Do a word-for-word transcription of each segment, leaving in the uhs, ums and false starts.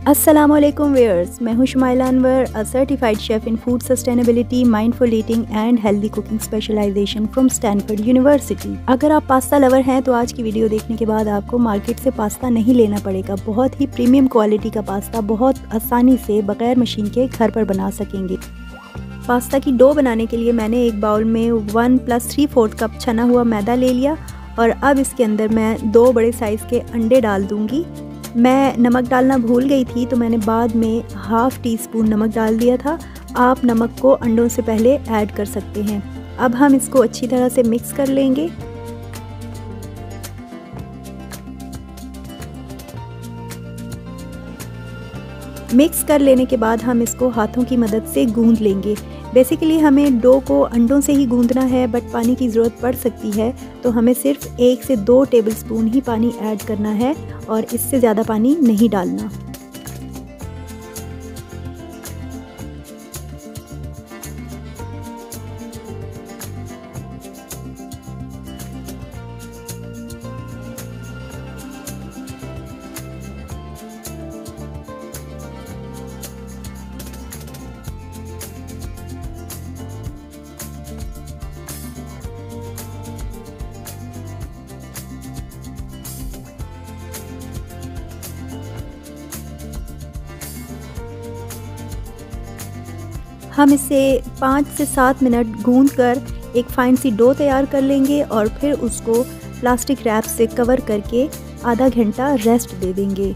अस्सलामुअलैकुम व्यूअर्स, मैं हूं Shumaila Anwar, a certified chef in food sustainability, mindful eating and healthy cooking specialization from Stanford University. अगर आप pasta lover हैं तो आज की वीडियो देखने के बाद आपको मार्केट से पास्ता नहीं लेना पड़ेगा। बहुत ही प्रीमियम क्वालिटी का पास्ता बहुत आसानी से बगैर मशीन के घर पर बना सकेंगे। पास्ता की डो बनाने के लिए मैंने एक बाउल में one plus three fourth cup छना हुआ मैदा ले लिया और अब इसके अंदर मैं दो बड़े साइज़ के अंडे डाल दूँगी। मैं नमक डालना भूल गई थी तो मैंने बाद में हाफ़ टी स्पून नमक डाल दिया था। आप नमक को अंडों से पहले ऐड कर सकते हैं। अब हम इसको अच्छी तरह से मिक्स कर लेंगे। मिक्स कर लेने के बाद हम इसको हाथों की मदद से गूंद लेंगे। बेसिकली हमें डो को अंडों से ही गूंदना है, बट पानी की ज़रूरत पड़ सकती है तो हमें सिर्फ एक से दो टेबलस्पून ही पानी ऐड करना है और इससे ज़्यादा पानी नहीं डालना। हम इसे पाँच से सात मिनट गूंद कर एक फाइन सी डो तैयार कर लेंगे और फिर उसको प्लास्टिक रैप से कवर करके आधा घंटा रेस्ट दे देंगे।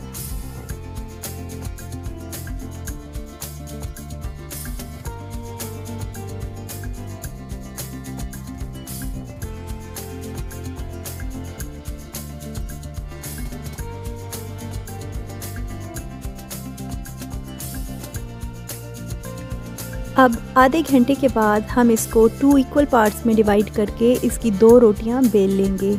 अब आधे घंटे के बाद हम इसको टू इक्वल पार्ट्स में डिवाइड करके इसकी दो रोटियां बेल लेंगे।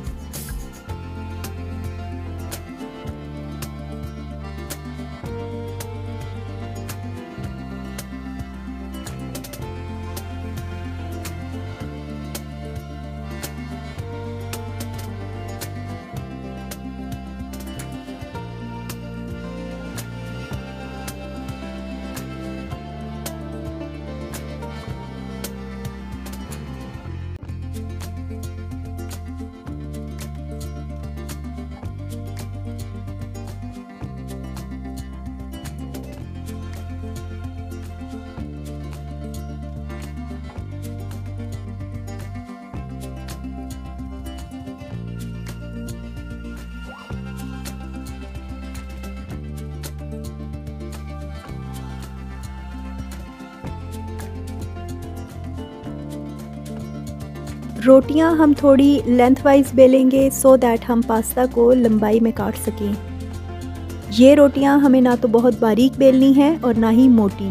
रोटियां हम थोड़ी लेंथ वाइज बेलेंगे सो दैट हम पास्ता को लंबाई में काट सकें। ये रोटियां हमें ना तो बहुत बारीक बेलनी है और ना ही मोटी।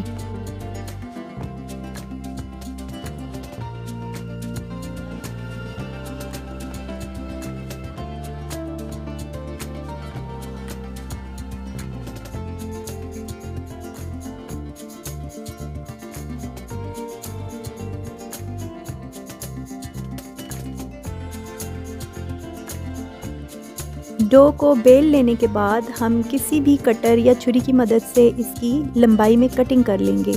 डो को बेल लेने के बाद हम किसी भी कटर या छुरी की मदद से इसकी लंबाई में कटिंग कर लेंगे।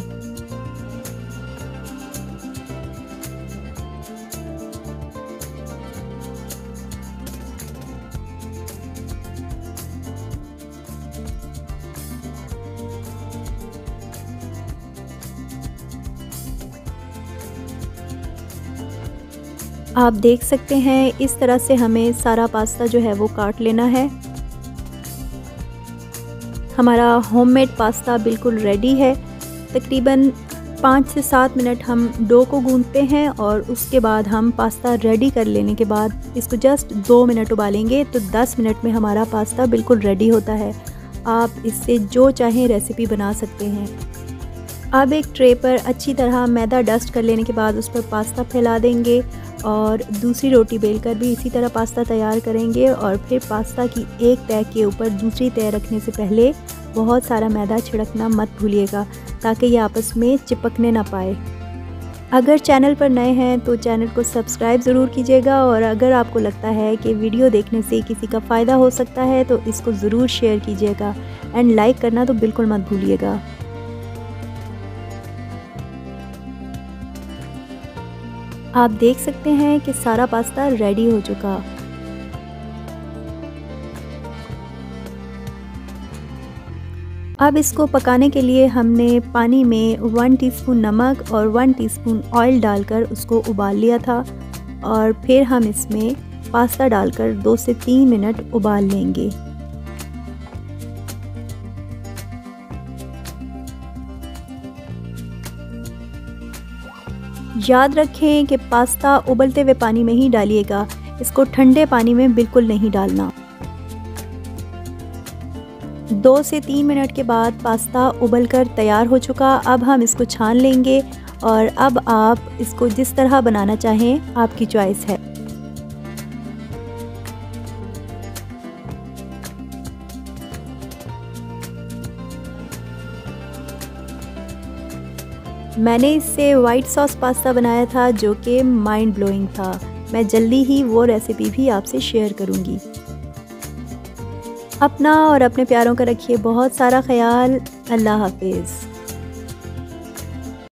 आप देख सकते हैं इस तरह से हमें सारा पास्ता जो है वो काट लेना है। हमारा होममेड पास्ता बिल्कुल रेडी है। तकरीबन पाँच से सात मिनट हम डो को गूंदते हैं और उसके बाद हम पास्ता रेडी कर लेने के बाद इसको जस्ट दो मिनट उबालेंगे तो दस मिनट में हमारा पास्ता बिल्कुल रेडी होता है। आप इससे जो चाहें रेसिपी बना सकते हैं। अब एक ट्रे पर अच्छी तरह मैदा डस्ट कर लेने के बाद उस पर पास्ता फैला देंगे और दूसरी रोटी बेलकर भी इसी तरह पास्ता तैयार करेंगे और फिर पास्ता की एक तह के ऊपर दूसरी तह रखने से पहले बहुत सारा मैदा छिड़कना मत भूलिएगा ताकि ये आपस में चिपकने ना पाए। अगर चैनल पर नए हैं तो चैनल को सब्सक्राइब ज़रूर कीजिएगा, और अगर आपको लगता है कि वीडियो देखने से किसी का फ़ायदा हो सकता है तो इसको ज़रूर शेयर कीजिएगा, एंड लाइक करना तो बिल्कुल मत भूलिएगा। आप देख सकते हैं कि सारा पास्ता रेडी हो चुका। अब इसको पकाने के लिए हमने पानी में वन टीस्पून नमक और वन टीस्पून ऑयल डालकर उसको उबाल लिया था, और फिर हम इसमें पास्ता डालकर दो से तीन मिनट उबाल लेंगे। याद रखें कि पास्ता उबलते हुए पानी में ही डालिएगा, इसको ठंडे पानी में बिल्कुल नहीं डालना। दो से तीन मिनट के बाद पास्ता उबलकर तैयार हो चुका। अब हम इसको छान लेंगे, और अब आप इसको जिस तरह बनाना चाहें आपकी चॉइस है। मैंने इससे वाइट सॉस पास्ता बनाया था जो कि माइंड ब्लोइंग था। मैं जल्दी ही वो रेसिपी भी आपसे शेयर करूँगी। अपना और अपने प्यारों का रखिए बहुत सारा ख्याल। अल्लाह हाफिज़।